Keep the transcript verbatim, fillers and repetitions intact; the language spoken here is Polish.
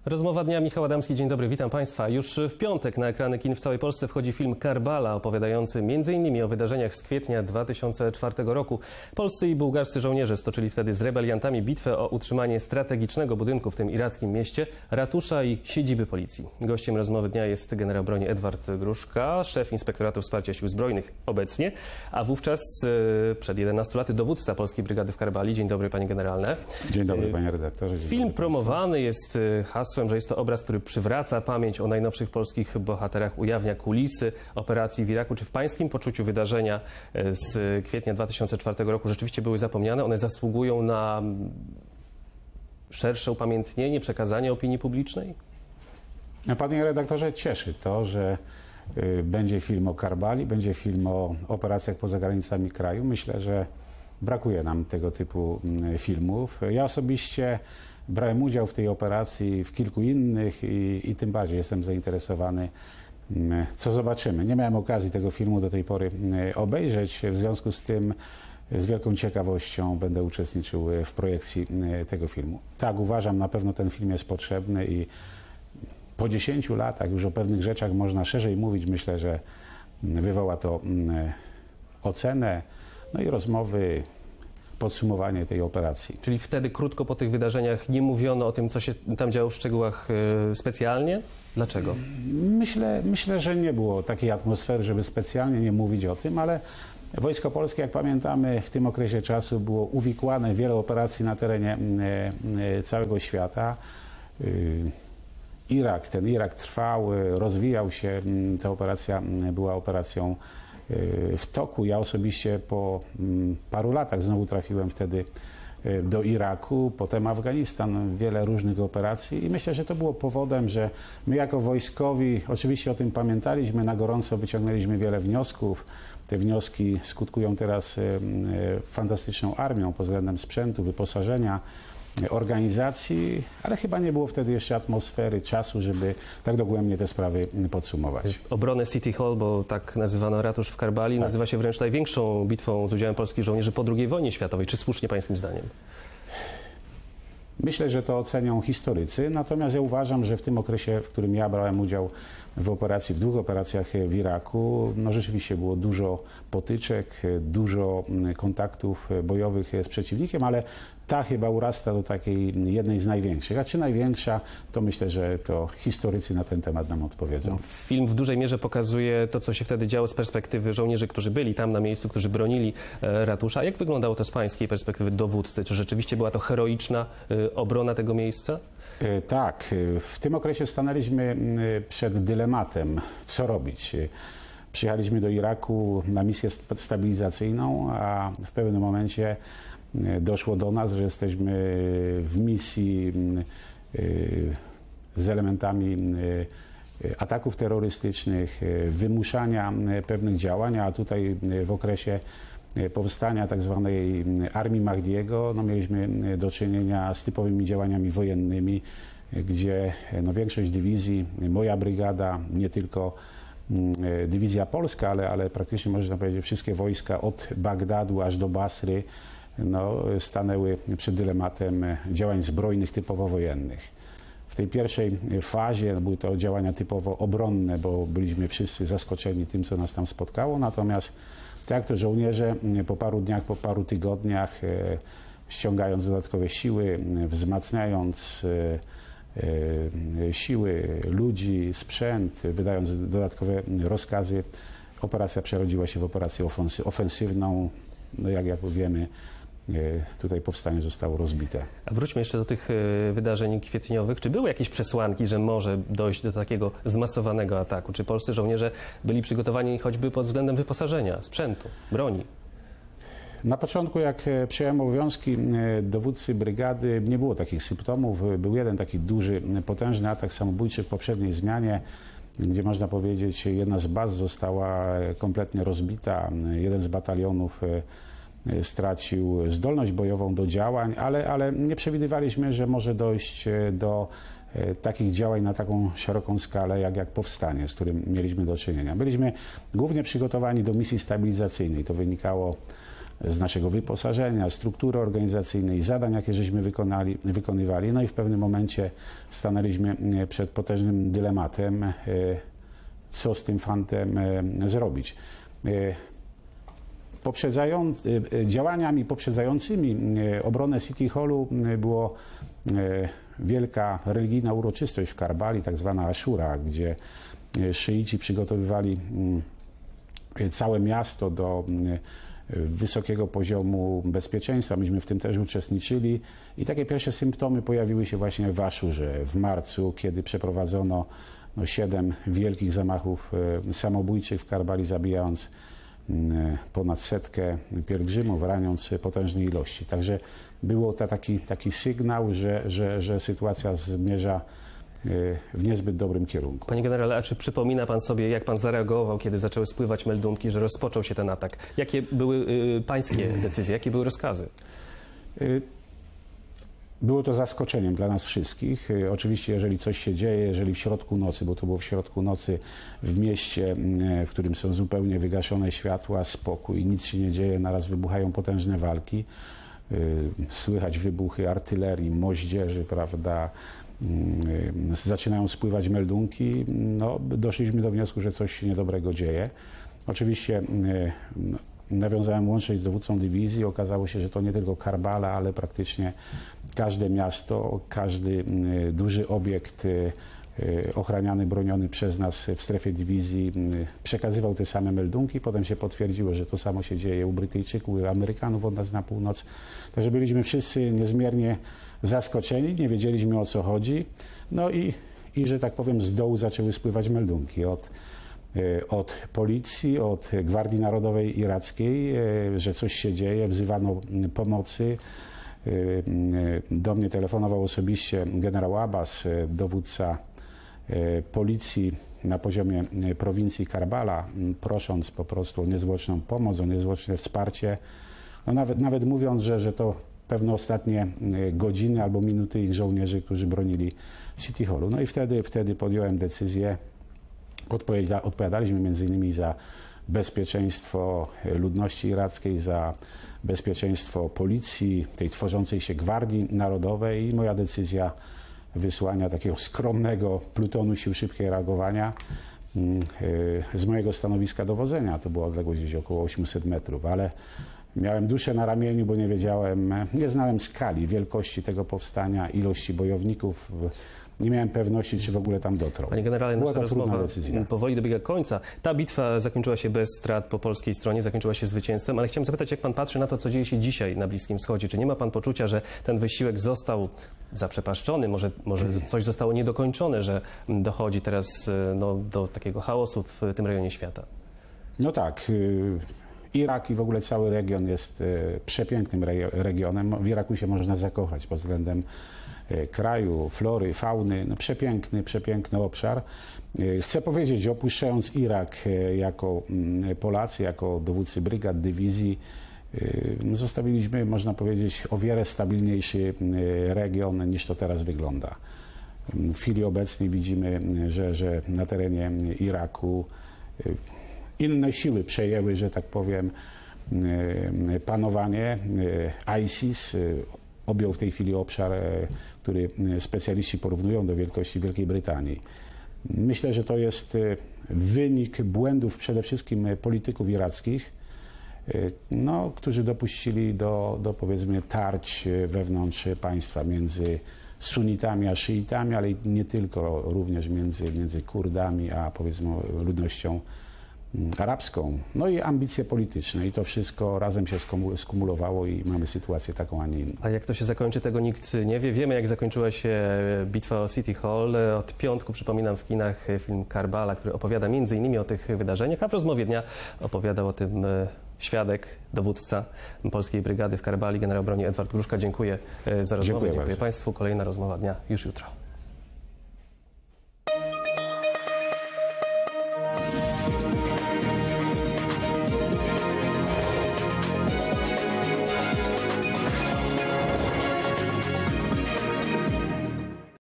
Rozmowa dnia, Michał Adamski, dzień dobry, witam Państwa. Już w piątek na ekrany kin w całej Polsce wchodzi film Karbala, opowiadający między innymi o wydarzeniach z kwietnia dwa tysiące czwartego roku. Polscy i bułgarscy żołnierze stoczyli wtedy z rebeliantami bitwę o utrzymanie strategicznego budynku w tym irackim mieście, ratusza i siedziby policji. Gościem rozmowy dnia jest generał broni Edward Gruszka, szef Inspektoratu Wsparcia Sił Zbrojnych obecnie, a wówczas e, przed jedenastoma laty dowódca Polskiej Brygady w Karbali. Dzień dobry, panie generale. Dzień dobry, panie redaktorze. Dzień Film dobry, promowany jest hasłem, że jest to obraz, który przywraca pamięć o najnowszych polskich bohaterach, ujawnia kulisy operacji w Iraku. Czy w pańskim poczuciu wydarzenia z kwietnia dwa tysiące czwartego roku rzeczywiście były zapomniane? One zasługują na szersze upamiętnienie, przekazanie opinii publicznej? Panie redaktorze, cieszy to, że y, będzie film o Karbali, będzie film o operacjach poza granicami kraju. Myślę, że brakuje nam tego typu y, filmów. Ja osobiście brałem udział w tej operacji, w kilku innych i, i tym bardziej jestem zainteresowany, y, co zobaczymy. Nie miałem okazji tego filmu do tej pory y, obejrzeć, w związku z tym z wielką ciekawością będę uczestniczył w projekcji y, tego filmu. Tak, uważam, na pewno ten film jest potrzebny i po dziesięciu latach już o pewnych rzeczach można szerzej mówić. Myślę, że wywoła to ocenę, no i rozmowy, podsumowanie tej operacji. Czyli wtedy krótko po tych wydarzeniach nie mówiono o tym, co się tam działo w szczegółach specjalnie? Dlaczego? Myślę, myślę, że nie było takiej atmosfery, żeby specjalnie nie mówić o tym, ale Wojsko Polskie, jak pamiętamy, w tym okresie czasu było uwikłane w wiele operacji na terenie całego świata. Irak, ten Irak trwał, rozwijał się, ta operacja była operacją w toku. Ja osobiście po paru latach znowu trafiłem wtedy do Iraku, potem Afganistan, wiele różnych operacji i myślę, że to było powodem, że my jako wojskowi oczywiście o tym pamiętaliśmy, na gorąco wyciągnęliśmy wiele wniosków. Te wnioski skutkują teraz fantastyczną armią pod względem sprzętu, wyposażenia, organizacji, ale chyba nie było wtedy jeszcze atmosfery, czasu, żeby tak dogłębnie te sprawy podsumować. Obronę City Hall, bo tak nazywano ratusz w Karbali, tak, nazywa się wręcz największą bitwą z udziałem polskich żołnierzy po drugiej wojnie światowej. Czy słusznie pańskim zdaniem? Myślę, że to ocenią historycy, natomiast ja uważam, że w tym okresie, w którym ja brałem udział w operacji, w dwóch operacjach w Iraku, no rzeczywiście było dużo potyczek, dużo kontaktów bojowych z przeciwnikiem, ale ta chyba urasta do takiej jednej z największych. A czy największa, to myślę, że to historycy na ten temat nam odpowiedzą. Film w dużej mierze pokazuje to, co się wtedy działo z perspektywy żołnierzy, którzy byli tam na miejscu, którzy bronili ratusza. Jak wyglądało to z pańskiej perspektywy dowódcy? Czy rzeczywiście była to heroiczna obrona tego miejsca? Tak. W tym okresie stanęliśmy przed dylematem, co robić. Przyjechaliśmy do Iraku na misję stabilizacyjną, a w pewnym momencie doszło do nas, że jesteśmy w misji z elementami ataków terrorystycznych, wymuszania pewnych działań, a tutaj w okresie powstania tak zwanej Armii Mahdiego no, mieliśmy do czynienia z typowymi działaniami wojennymi, gdzie no, większość dywizji, moja brygada, nie tylko dywizja polska, ale, ale praktycznie można powiedzieć wszystkie wojska od Bagdadu aż do Basry no, stanęły przed dylematem działań zbrojnych typowo wojennych. W tej pierwszej fazie były to działania typowo obronne, bo byliśmy wszyscy zaskoczeni tym, co nas tam spotkało, natomiast tak to żołnierze po paru dniach, po paru tygodniach, ściągając dodatkowe siły, wzmacniając siły, ludzi, sprzęt, wydając dodatkowe rozkazy, operacja przerodziła się w operację ofensywną. No jak, jak wiemy, tutaj powstanie zostało rozbite. A wróćmy jeszcze do tych wydarzeń kwietniowych. Czy były jakieś przesłanki, że może dojść do takiego zmasowanego ataku? Czy polscy żołnierze byli przygotowani choćby pod względem wyposażenia, sprzętu, broni? Na początku, jak przejąłem obowiązki dowódcy brygady, nie było takich symptomów. Był jeden taki duży, potężny atak samobójczy w poprzedniej zmianie, gdzie można powiedzieć, jedna z baz została kompletnie rozbita. Jeden z batalionów stracił zdolność bojową do działań, ale, ale nie przewidywaliśmy, że może dojść do takich działań na taką szeroką skalę, jak, jak powstanie, z którym mieliśmy do czynienia. Byliśmy głównie przygotowani do misji stabilizacyjnej. To wynikało z naszego wyposażenia, struktury organizacyjnej, zadań, jakie żeśmy wykonali, wykonywali. No i w pewnym momencie stanęliśmy przed potężnym dylematem, co z tym fantem zrobić. Poprzedzając, działaniami poprzedzającymi obronę City Hallu było wielka religijna uroczystość w Karbali, tak zwana Ashura, gdzie szyici przygotowywali całe miasto do wysokiego poziomu bezpieczeństwa. Myśmy w tym też uczestniczyli i takie pierwsze symptomy pojawiły się właśnie w Ashurze w marcu, kiedy przeprowadzono no, siedem wielkich zamachów samobójczych w Karbali, zabijając ponad setkę pielgrzymów, raniąc potężne ilości. Także było to taki, taki sygnał, że, że, że sytuacja zmierza w niezbyt dobrym kierunku. Panie generale, a czy przypomina pan sobie, jak pan zareagował, kiedy zaczęły spływać meldunki, że rozpoczął się ten atak? Jakie były y, pańskie decyzje, jakie były rozkazy? Było to zaskoczeniem dla nas wszystkich. Oczywiście, jeżeli coś się dzieje, jeżeli w środku nocy, bo to było w środku nocy w mieście, w którym są zupełnie wygaszone światła, spokój, nic się nie dzieje, naraz wybuchają potężne walki, słychać wybuchy artylerii, moździerzy, prawda, zaczynają spływać meldunki, no, doszliśmy do wniosku, że coś się niedobrego dzieje. Oczywiście nawiązałem łączność z dowódcą dywizji. Okazało się, że to nie tylko Karbala, ale praktycznie każde miasto, każdy duży obiekt ochraniany, broniony przez nas w strefie dywizji przekazywał te same meldunki. Potem się potwierdziło, że to samo się dzieje u Brytyjczyków, u Amerykanów od nas na północ. Także byliśmy wszyscy niezmiernie zaskoczeni, nie wiedzieliśmy, o co chodzi. No i, i że tak powiem, z dołu zaczęły spływać meldunki od od policji, od Gwardii Narodowej Irackiej, że coś się dzieje, wzywano pomocy. Do mnie telefonował osobiście generał Abbas, dowódca policji na poziomie prowincji Karbala, prosząc po prostu o niezwłoczną pomoc, o niezwłoczne wsparcie. No nawet, nawet mówiąc, że, że to pewne ostatnie godziny albo minuty ich żołnierzy, którzy bronili City Hallu. No i wtedy, wtedy podjąłem decyzję. Odpowiada, odpowiadaliśmy między innymi za bezpieczeństwo ludności irackiej, za bezpieczeństwo policji, tej tworzącej się Gwardii Narodowej i moja decyzja wysłania takiego skromnego plutonu sił szybkiego reagowania z mojego stanowiska dowodzenia. To była odległość gdzieś około osiemset metrów, ale miałem duszę na ramieniu, bo nie wiedziałem, nie znałem skali, wielkości tego powstania, ilości bojowników. Nie miałem pewności, czy w ogóle tam dotrą. Panie generale, Była nasza rozmowa decyzja. powoli dobiega końca. Ta bitwa zakończyła się bez strat po polskiej stronie, zakończyła się zwycięstwem, ale chciałem zapytać, jak pan patrzy na to, co dzieje się dzisiaj na Bliskim Wschodzie. Czy nie ma pan poczucia, że ten wysiłek został zaprzepaszczony, może, może coś zostało niedokończone, że dochodzi teraz no, do takiego chaosu w tym rejonie świata? No tak. Irak i w ogóle cały region jest przepięknym regionem. W Iraku się można zakochać pod względem kraju, flory, fauny. No przepiękny, przepiękny obszar. Chcę powiedzieć, opuszczając Irak jako Polacy, jako dowódcy brygad, dywizji, zostawiliśmy, można powiedzieć, o wiele stabilniejszy region, niż to teraz wygląda. W chwili obecnej widzimy, że, że na terenie Iraku inne siły przejęły, że tak powiem, panowanie. ISIS objął w tej chwili obszar, który specjaliści porównują do wielkości Wielkiej Brytanii. Myślę, że to jest wynik błędów przede wszystkim polityków irackich, no, którzy dopuścili do, do powiedzmy tarć wewnątrz państwa między sunitami a szyitami, ale nie tylko, również między, między Kurdami a powiedzmy ludnością arabską, no i ambicje polityczne i to wszystko razem się skumulowało i mamy sytuację taką, a nie inną. A jak to się zakończy, tego nikt nie wie. Wiemy, jak zakończyła się bitwa o City Hall. Od piątku, przypominam, w kinach film Karbala, który opowiada między innymi o tych wydarzeniach, a w rozmowie dnia opowiadał o tym świadek, dowódca polskiej brygady w Karbali, generał broni Edward Gruszka. Dziękuję za rozmowę. Dziękuję, Dziękuję bardzo. Państwu. Kolejna rozmowa dnia już jutro.